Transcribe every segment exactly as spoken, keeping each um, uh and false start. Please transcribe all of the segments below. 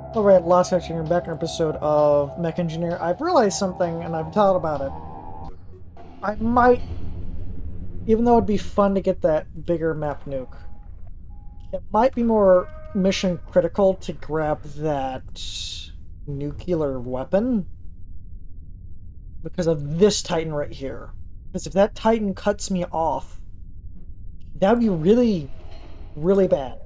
Alright, last section, you're back in an episode of Mech Engineer. I've realized something, and I've thought about it. I might, even though it'd be fun to get that bigger map nuke, it might be more mission critical to grab that nuclear weapon because of this Titan right here. Because if that Titan cuts me off, that would be really, really bad.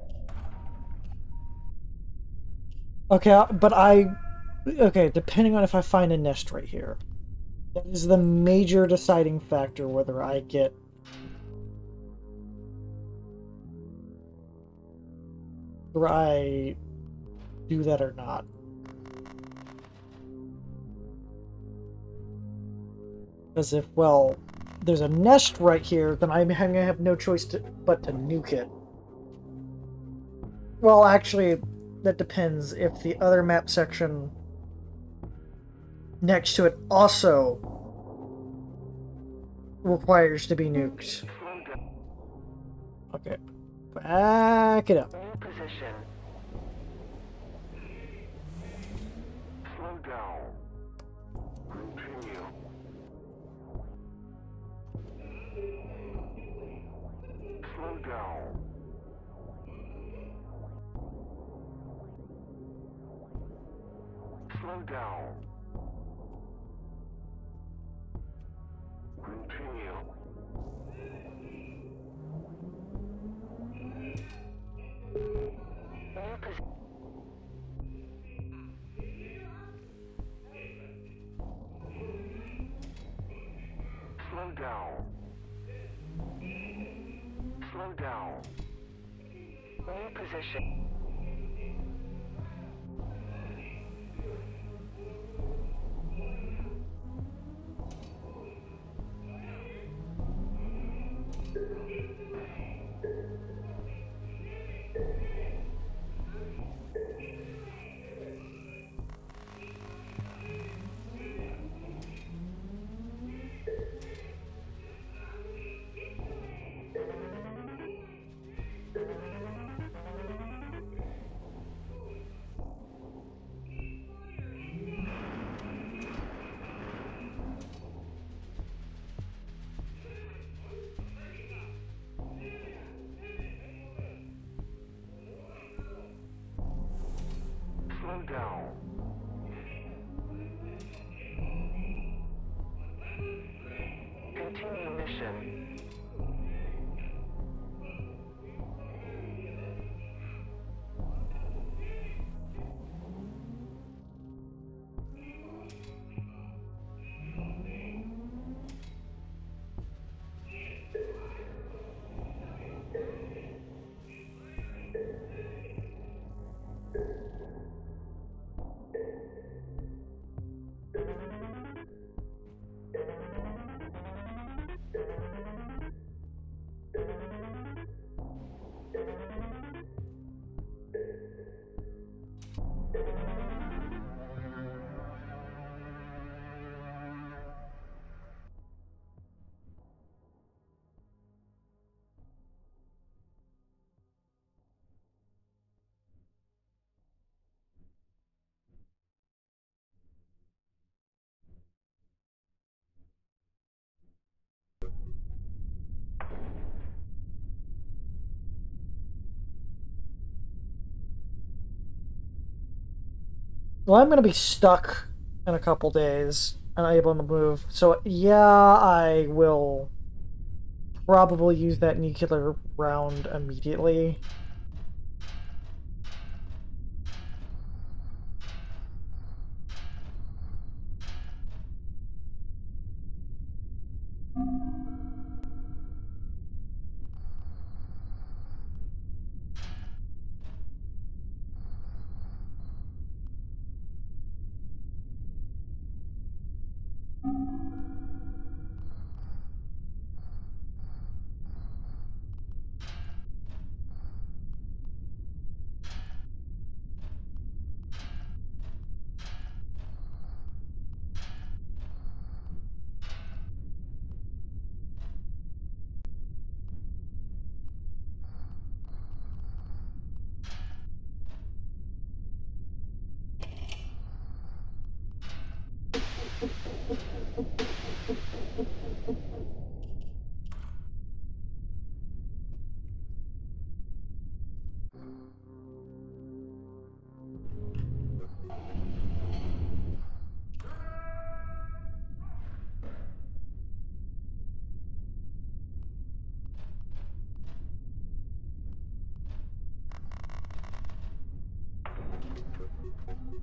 Okay, but I... Okay, depending on if I find a nest right here. That is the major deciding factor whether I get... whether I do that or not. Because if, well, there's a nest right here, then I'm going to have no choice to, but to nuke it. Well, actually, that depends. If the other map section next to it also requires to be nuked. Okay. Back it up. Position. Slow down. Continue. Slow down. Slow down. Continue. New position. Slow down. Slow down. New position. Slow down. Continue mission. Well, I'm going to be stuck in a couple days, unable to move. So, yeah, I will probably use that nuclear round immediately.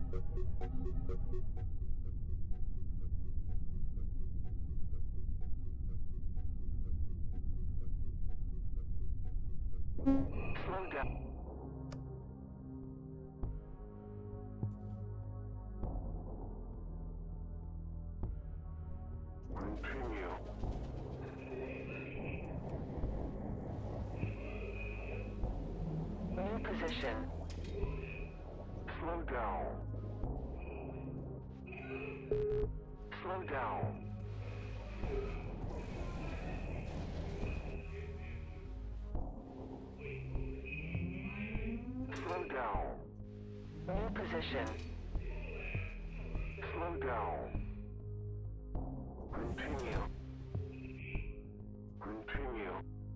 Slow down. Continue. New position. Slow down. Slow down. Slow down. New position. Slow down. Continue. Continue.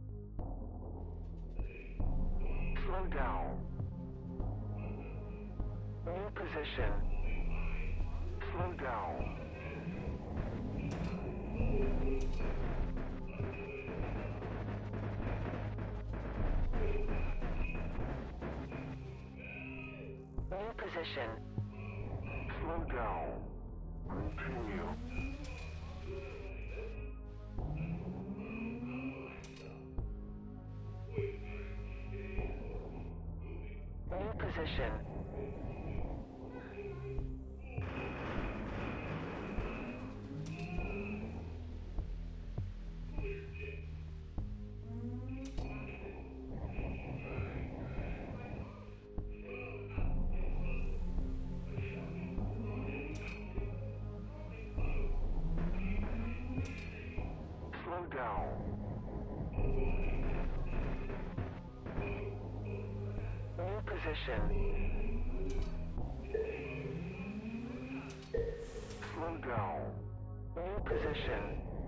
Slow down. New position. Slow down. New position. Slow down. Continue. New position. Slow down. New position. Slow down. New position.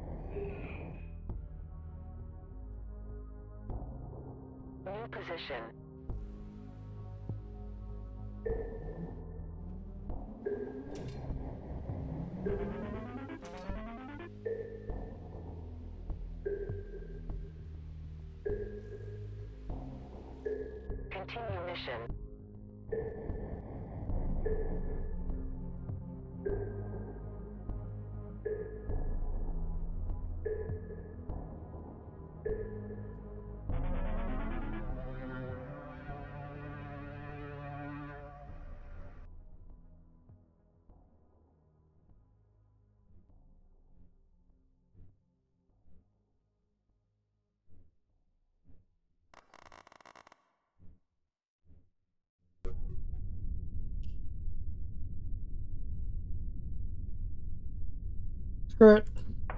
New position. Continue mission. Screw it.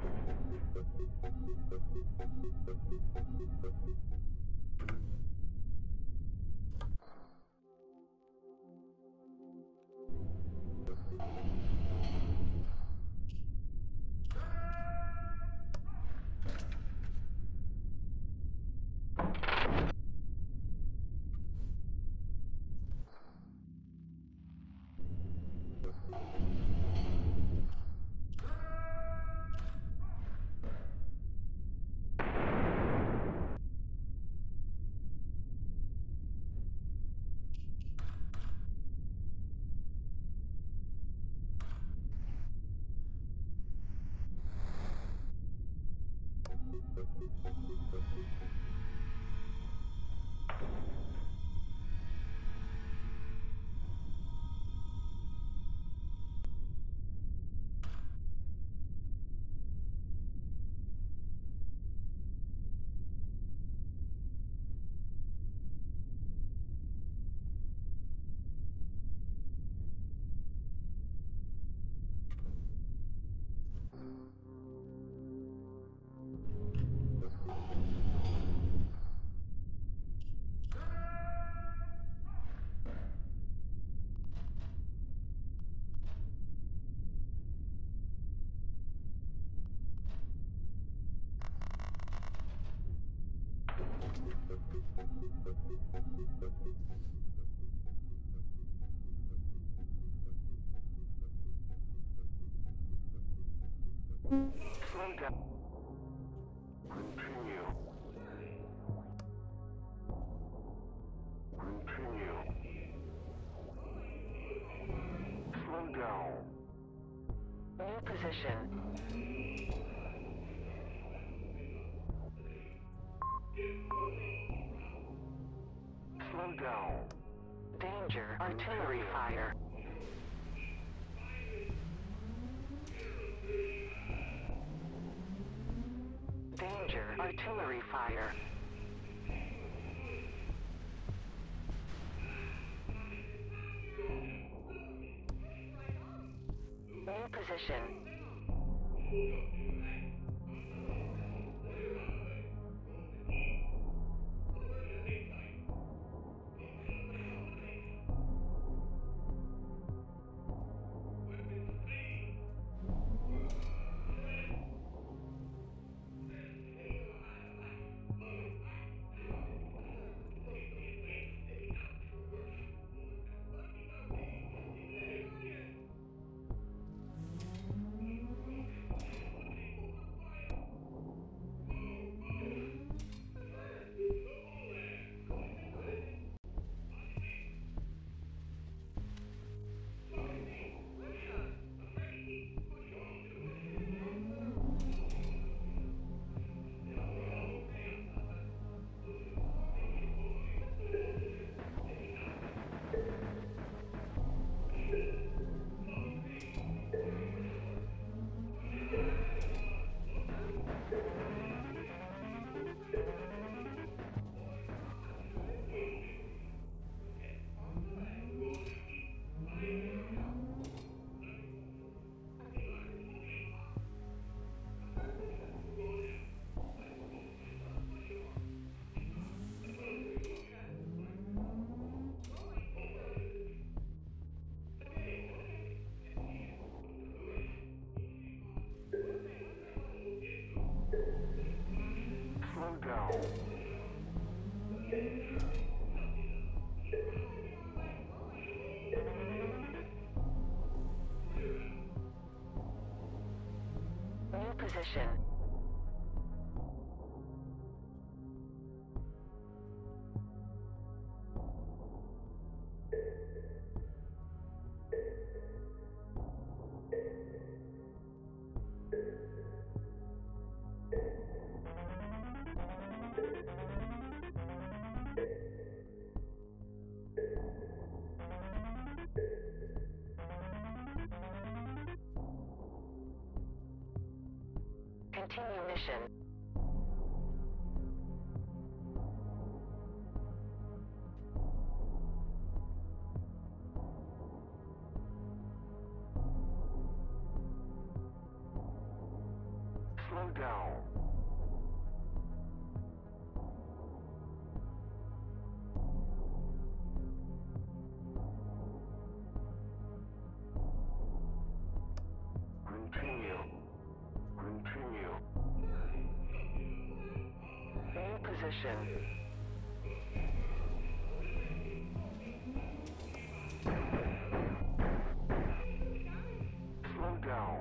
Slow down. Continue. Continue. down. New position. Slow down. Danger. Artillery fire. Danger. Artillery fire. New position. Slow down. New position. Continue mission. Slow down. Continue. Continue. New position. Slow down.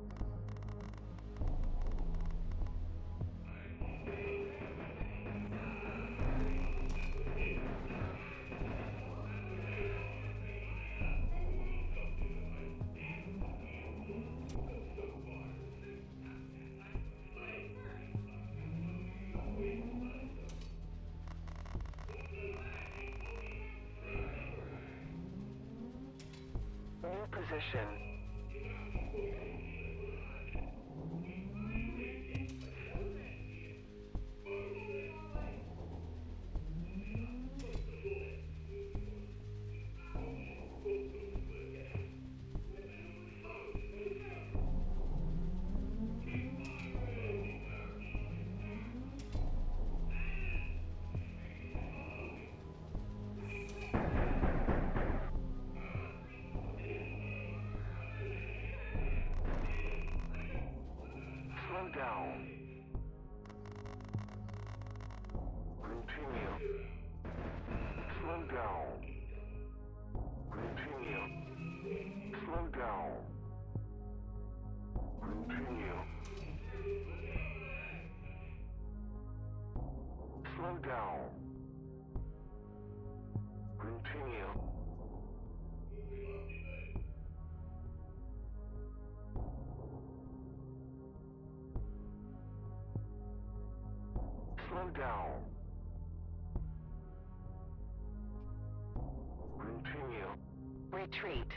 New position. Slow down. Continue. Slow down. Continue. Slow down. Continue. Slow down. Continue. Slow down. Continue. Retreat.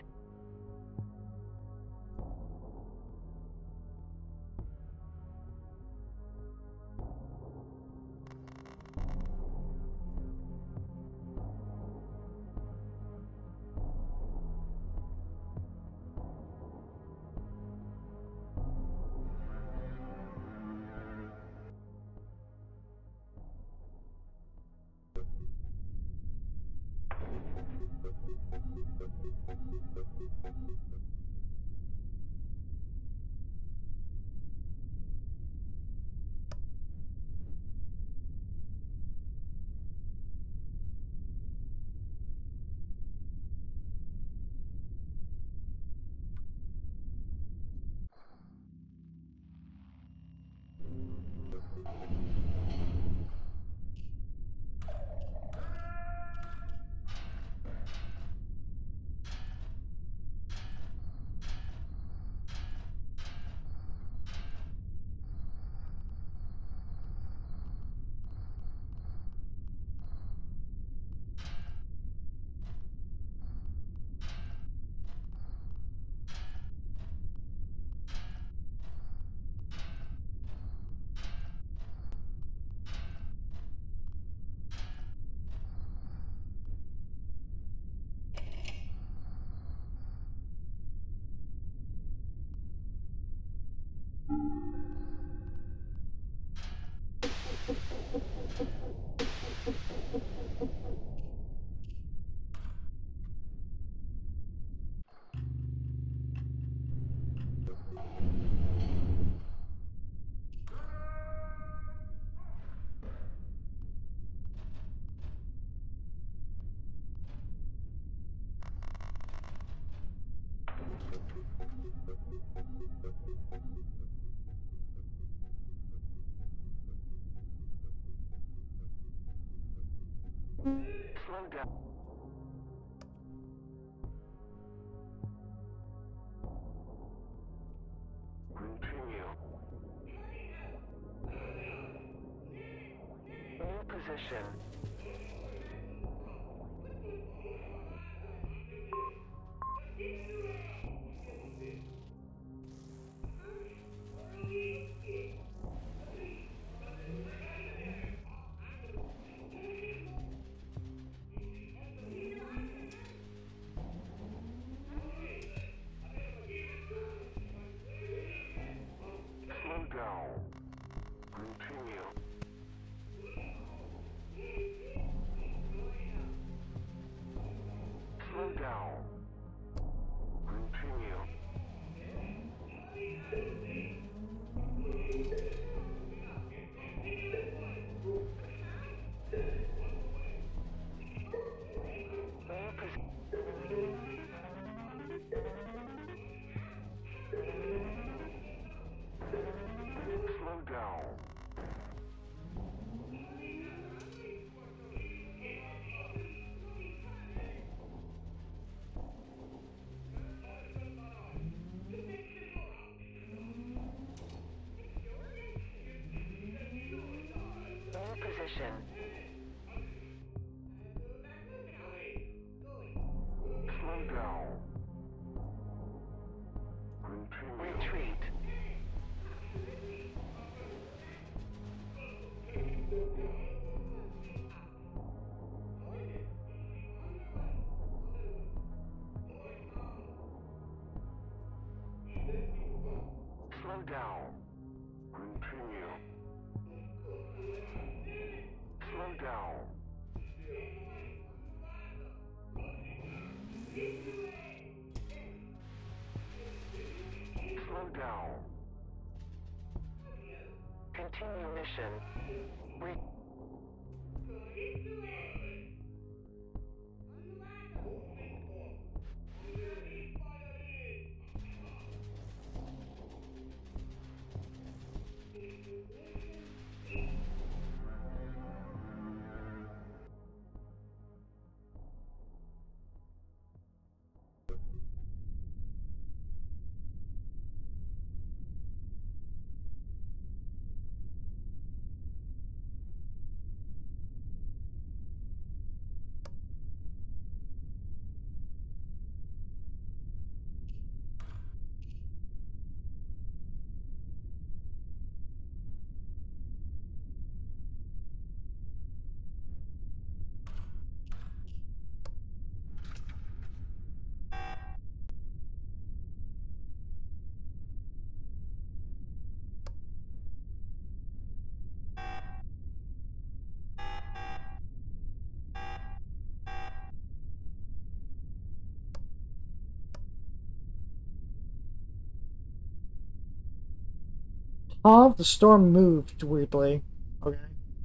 Slow down. Continue. New position. Slow down. Continue. Slow down. Continue. New position. Slow down. New position. Slow down. Continue. Retreat. Slow down. Continue. Slow down. Slow down. Continue mission. Re Huh? The storm moved weirdly. Okay.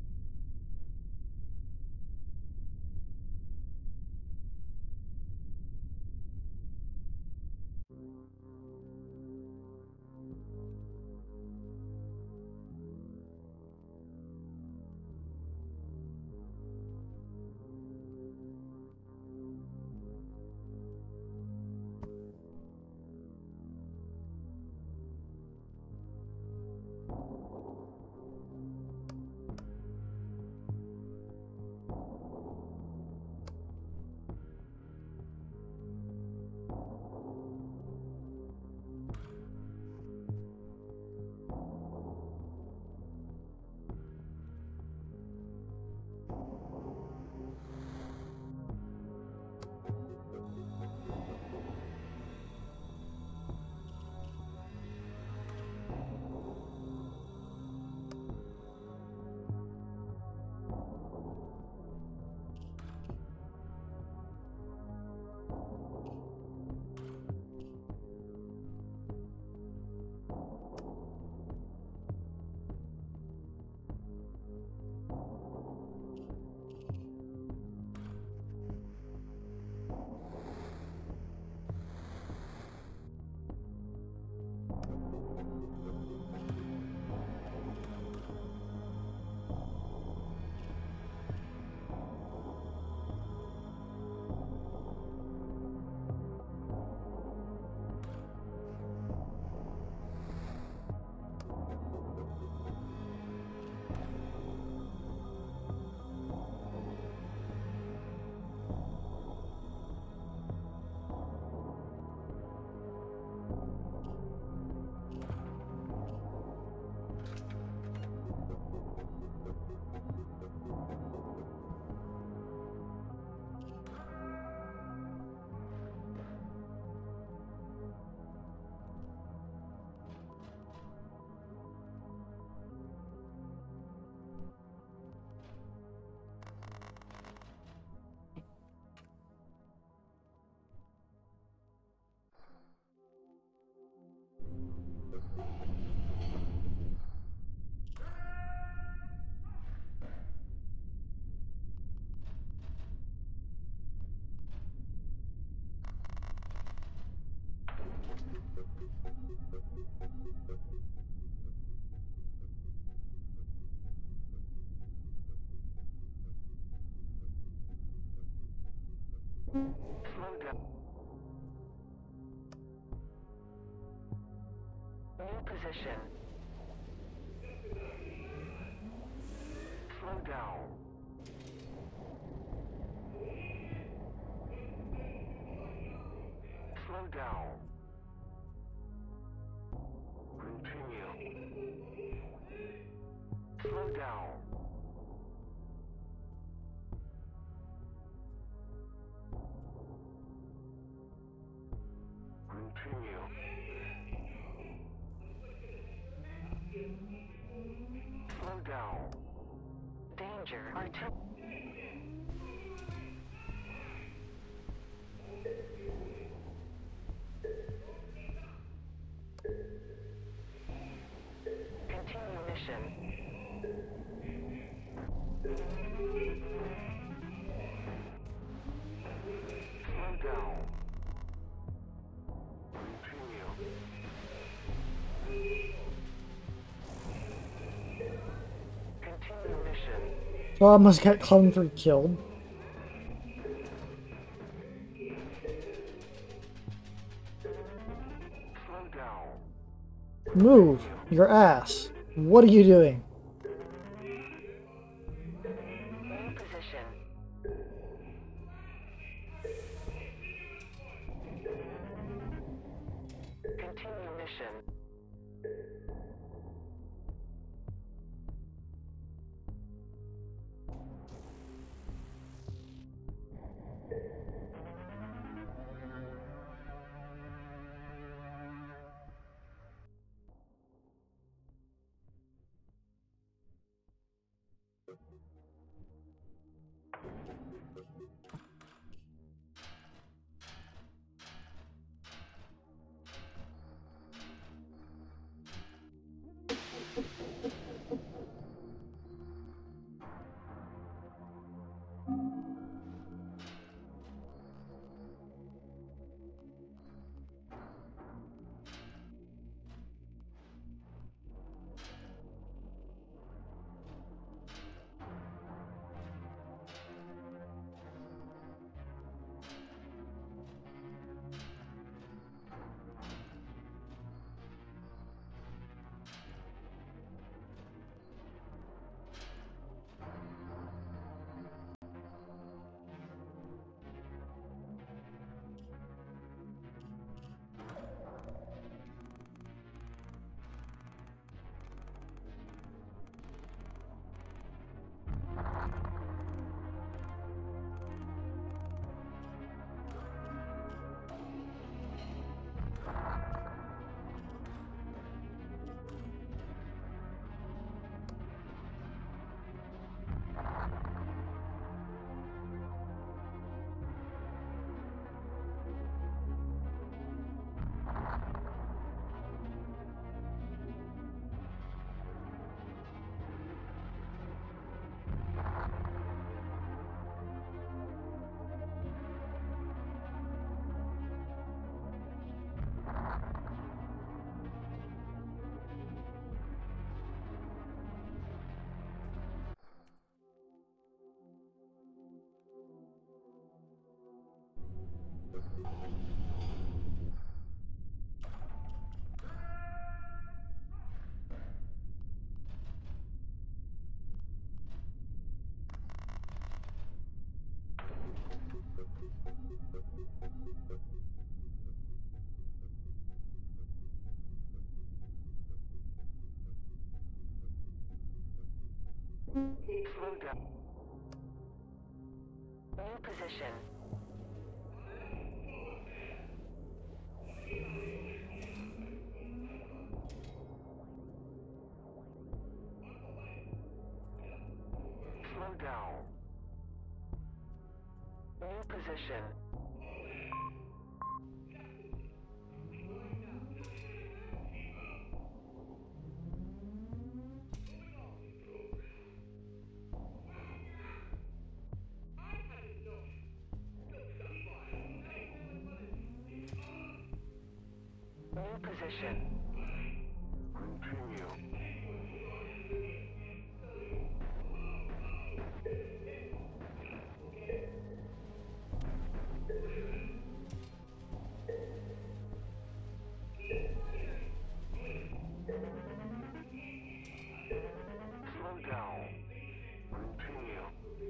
Slow down. New position. Slow down. Slow down. Continue. Slow down. Continue. Slow down. Danger. Artil- Continue mission. Slow down. Continue. Continue mission. So I almost got Clone three killed. Slow down. Move your ass. What are you doing? New position. Continue mission. Slow down. New position. Slow down. New position. New position. Continue. Slow down. Continue.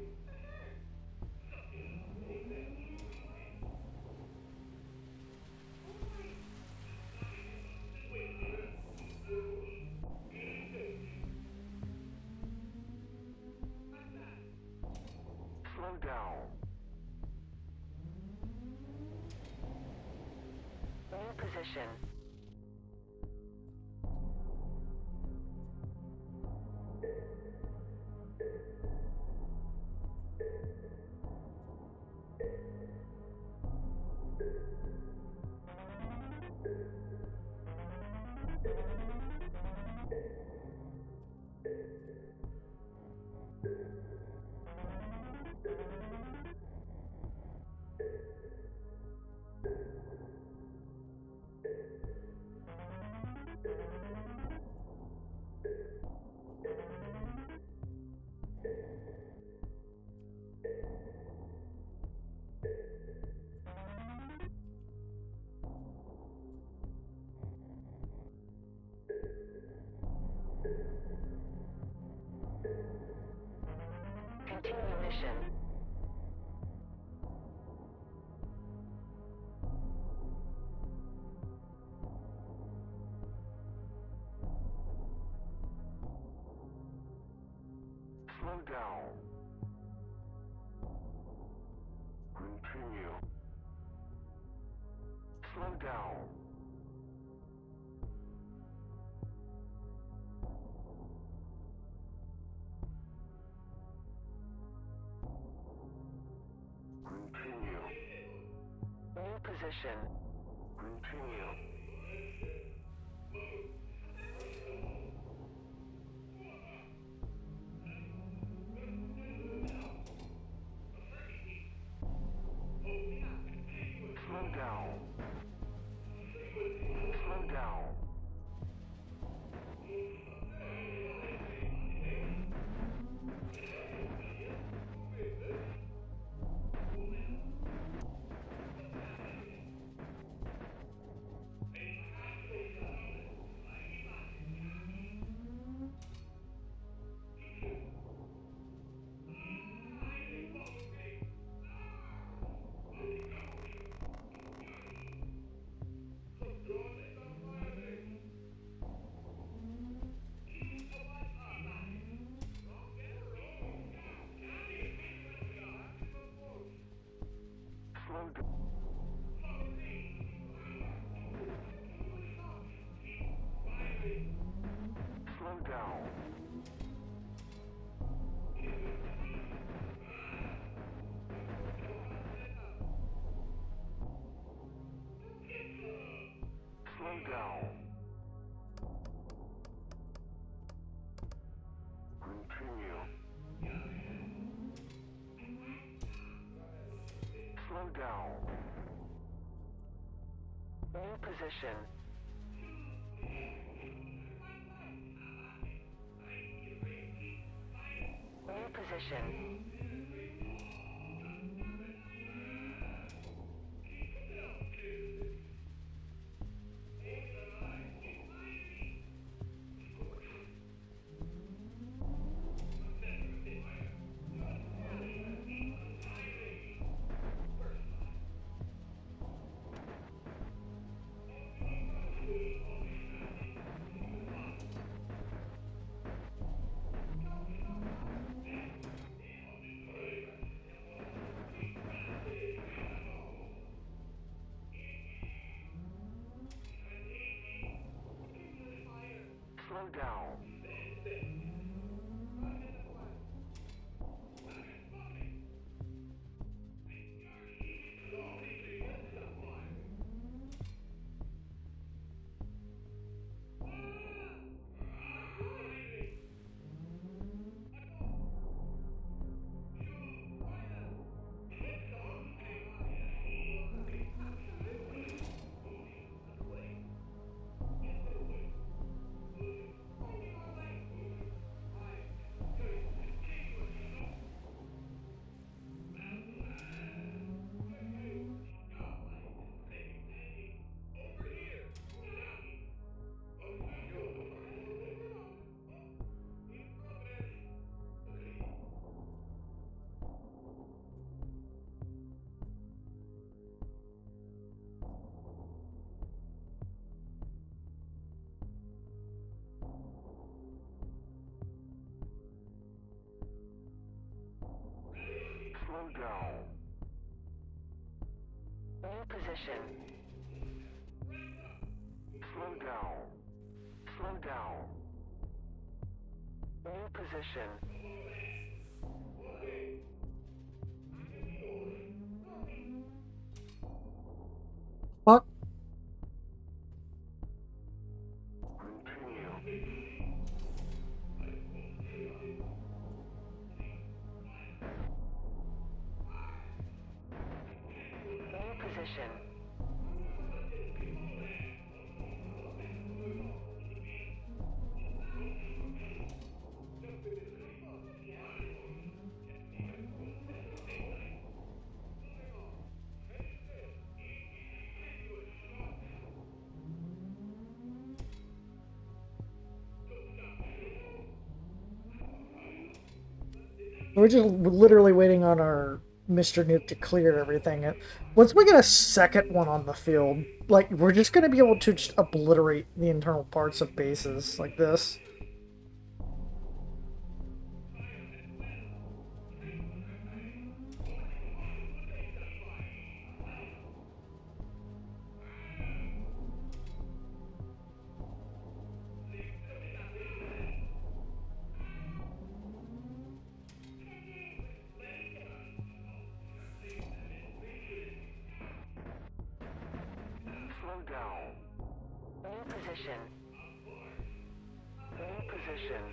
Slow down. New position. Continue mission. Slow down. Continue. Slow down. Continue. New position. Continue. Slow down. Slow down. Slow down. Continue. Slow down. New position. New position. Slow down. Slow down. New position. Slow down. Slow down. New position. Fuck. Continue. New position. We're just literally waiting on our Mister Nuke to clear everything. Once we get a second one on the field, like, we're just going to be able to just obliterate the internal parts of bases like this. Slow down. New position. New position.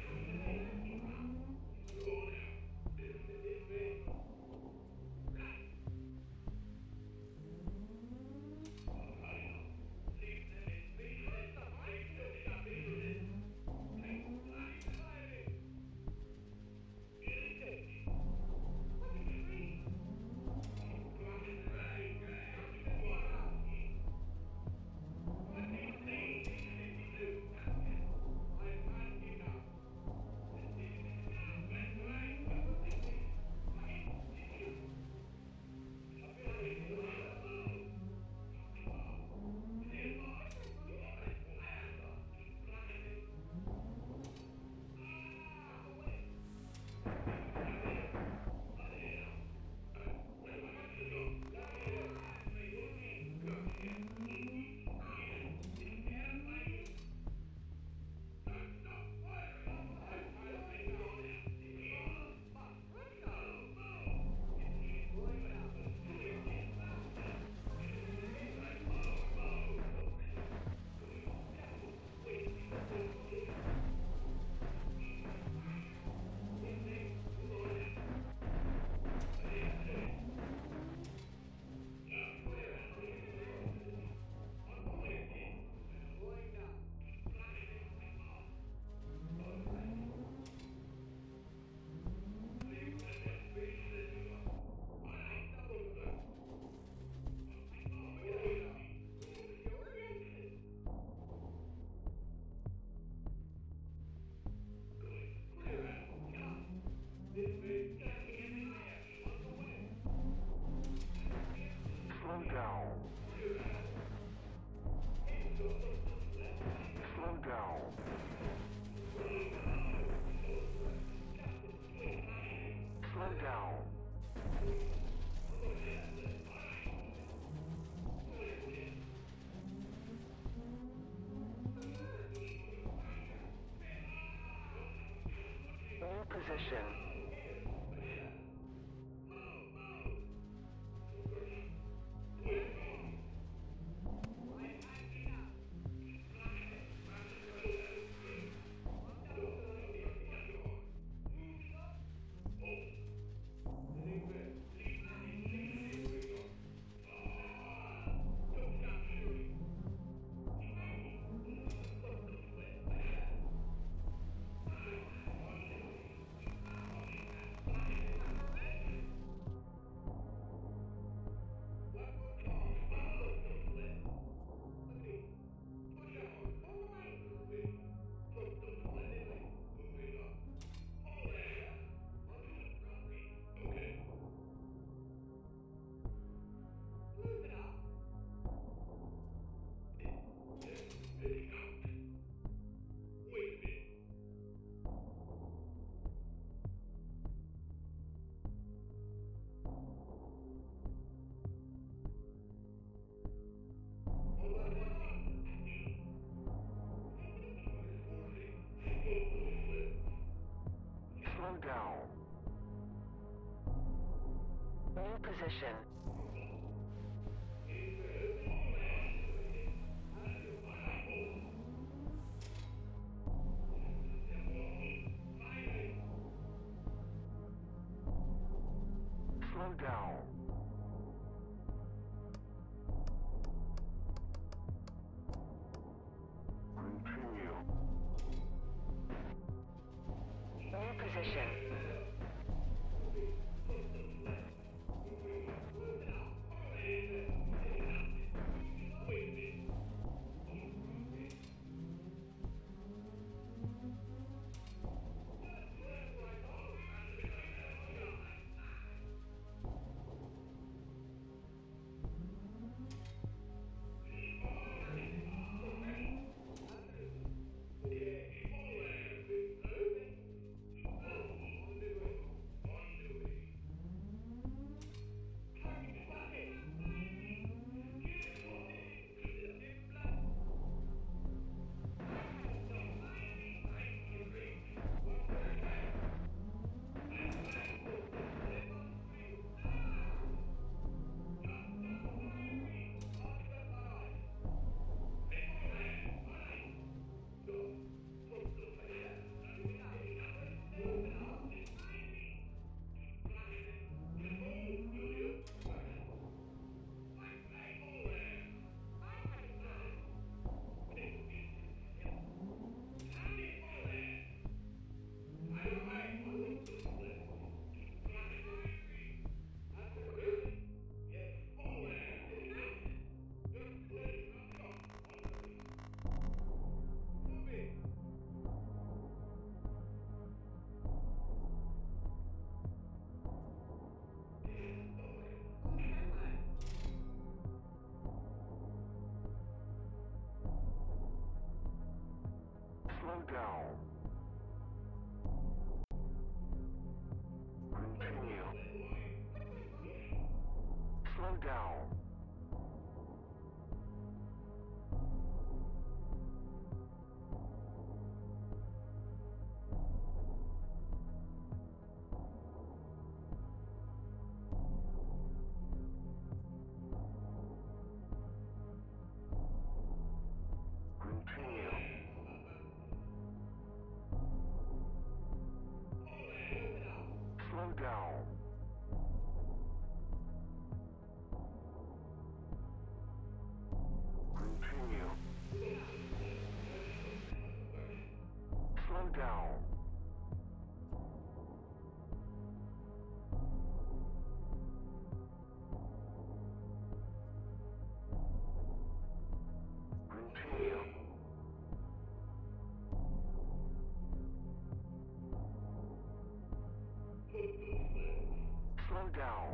position. Slow down. New position. Slow down. Continue. New position. Slow down. Continue. Slow down. Continue. Slow down. Continue. Slow down. Continue. Slow down.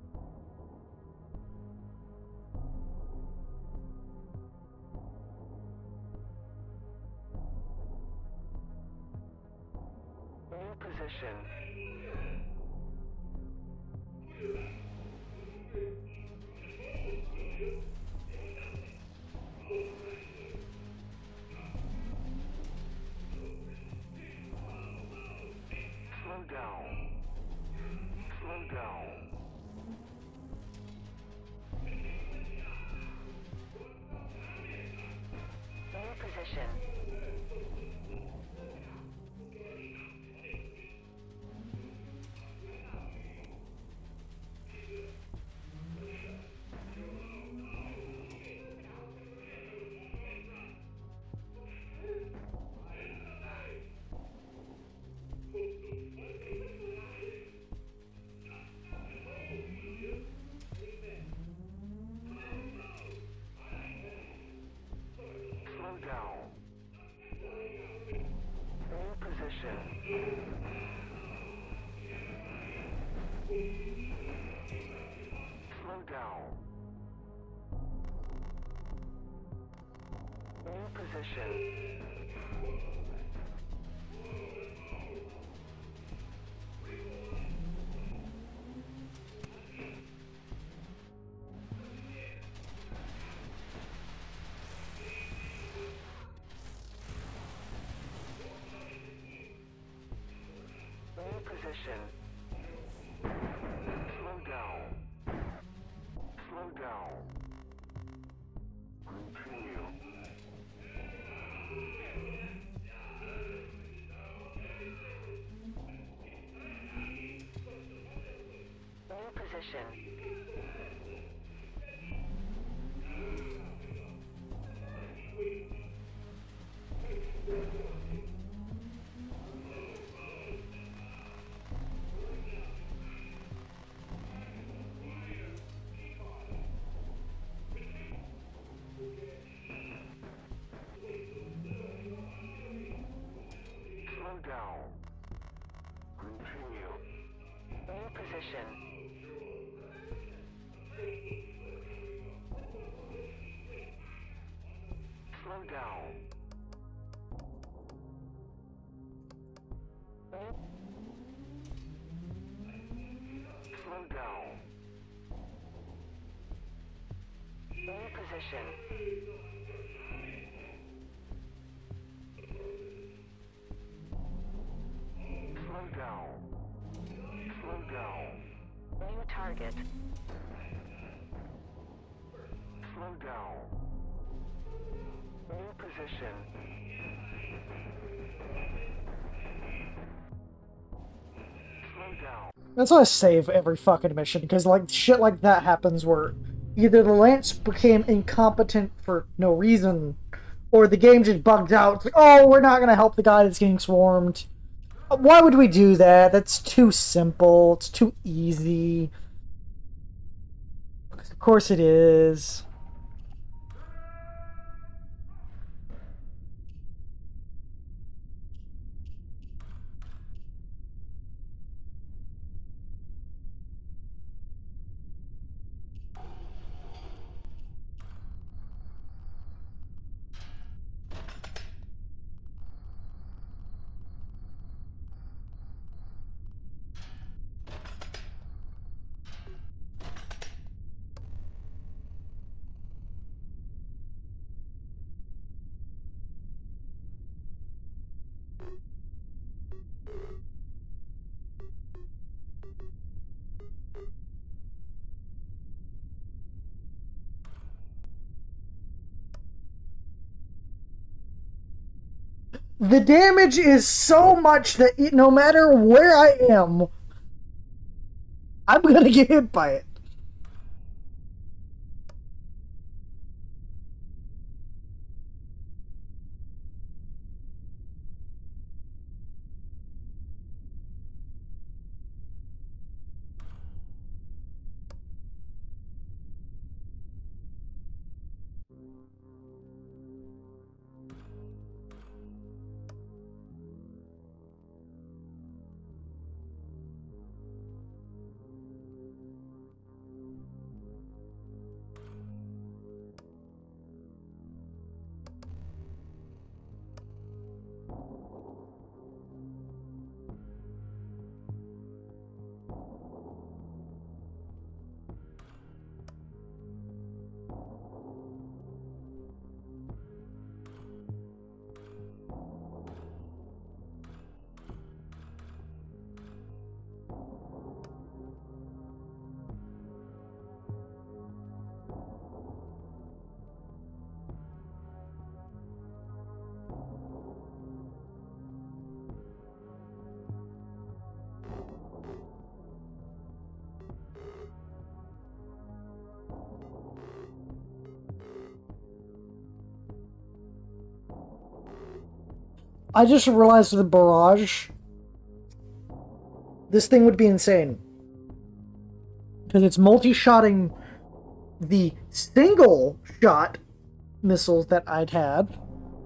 New position. Slow down. Main position. Slow down. Main position. Main position. Slow down. Slow down. Continue. Main position. Slow down. Continue. Main position. Slow down. Main, Slow down. main position. Slow down. Slow down. Main target. Slow down. Main position. Slow down. That's why I save every fucking mission, because like shit like that happens where either the Lance became incompetent for no reason, or the game just bugged out. It's like, oh, we're not gonna help the guy that's getting swarmed. Why would we do that? That's too simple. It's too easy. Of course it is. The damage is so much that it, no matter where I am, I'm gonna get hit by it. I just realized with the barrage, this thing would be insane. Because it's multi-shotting the single shot missiles that I'd had,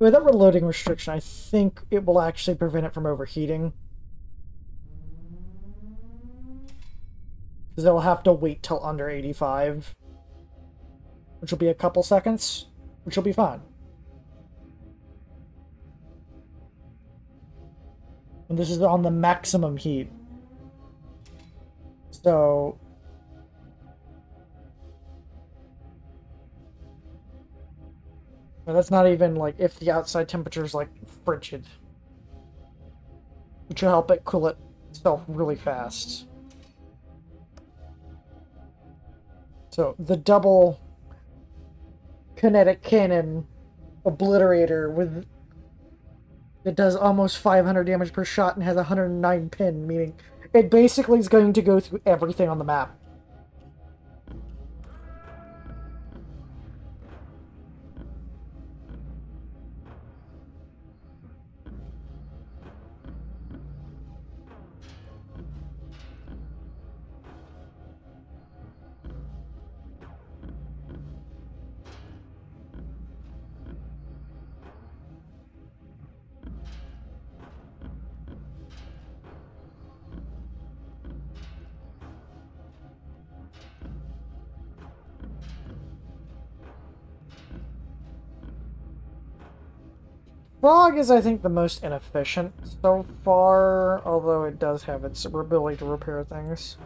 With that reloading restriction, I think it will actually prevent it from overheating. Because it'll have to wait till under eighty-five. Which will be a couple seconds. Which will be fine. And this is on the maximum heat. So... that's not even, like, if the outside temperature is, like, frigid. Which will help it cool itself really fast. So, the double kinetic cannon obliterator with... it does almost five hundred damage per shot and has one hundred nine pin, meaning it basically is going to go through everything on the map. Frog is, I think, the most inefficient so far, although it does have its ability to repair things.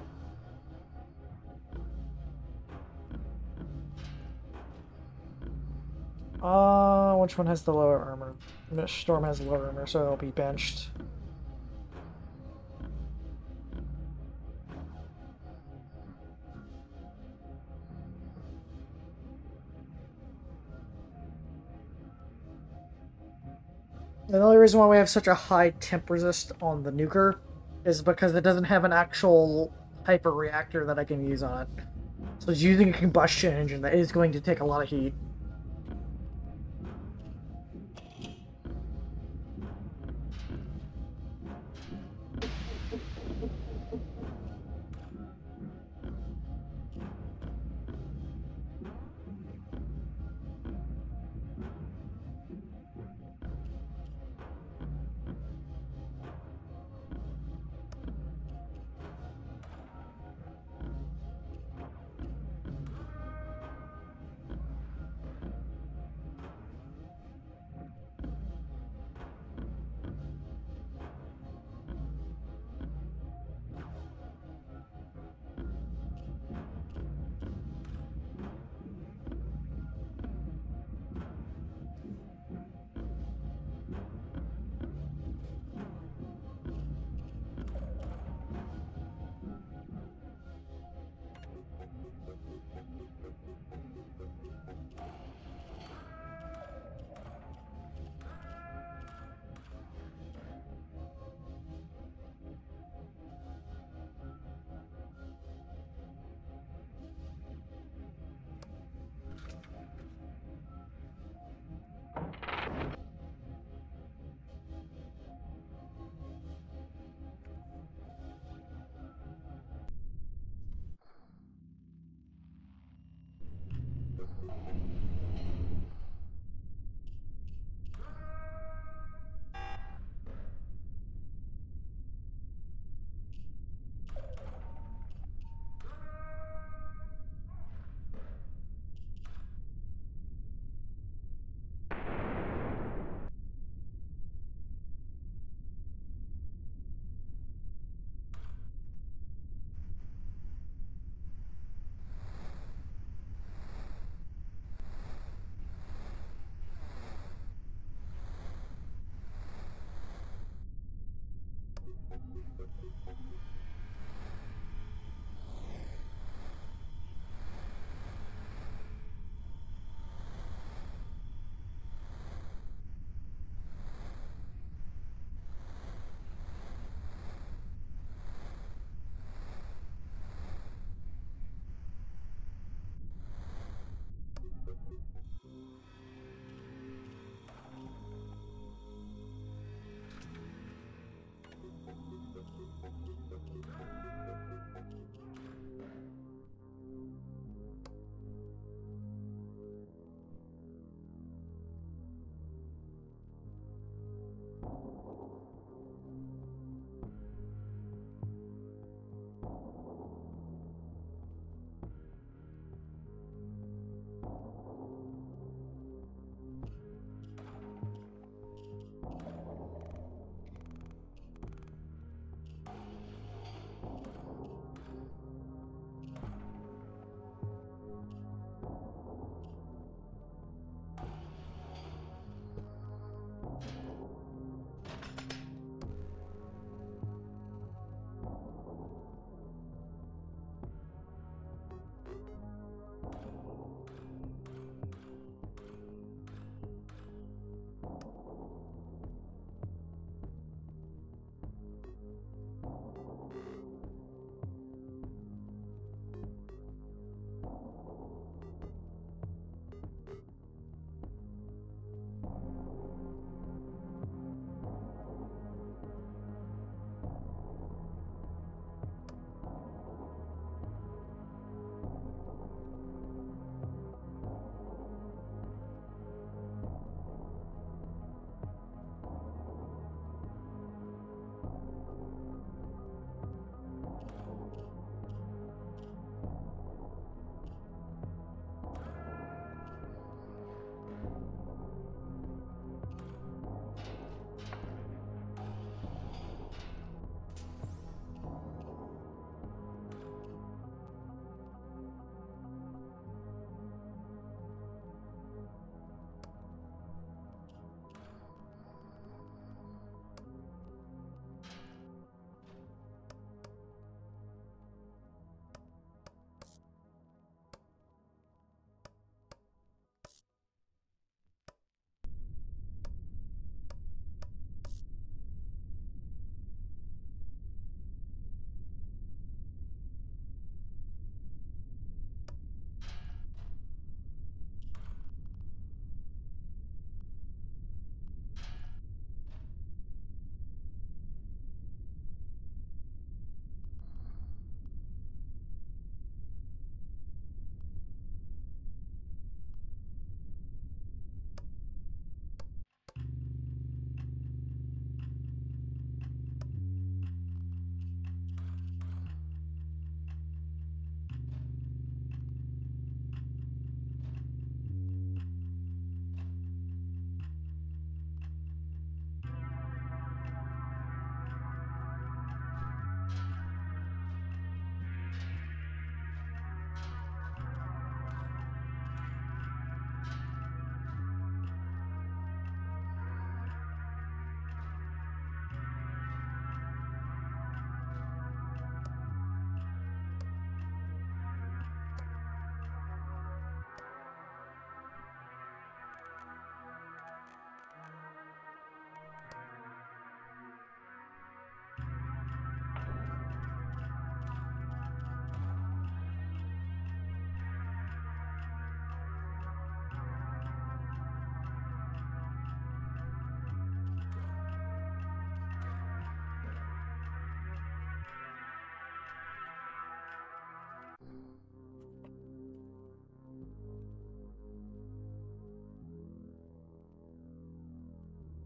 Uh, which one has the lower armor? Storm has lower armor, so it'll be benched. The only reason why we have such a high temp resist on the nuker is because it doesn't have an actual hyper reactor that I can use on it. So it's using a combustion engine that is going to take a lot of heat.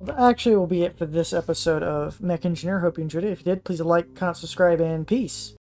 That actually will be it for this episode of Mech Engineer. Hope you enjoyed it. If you did, please like, comment, subscribe, and peace.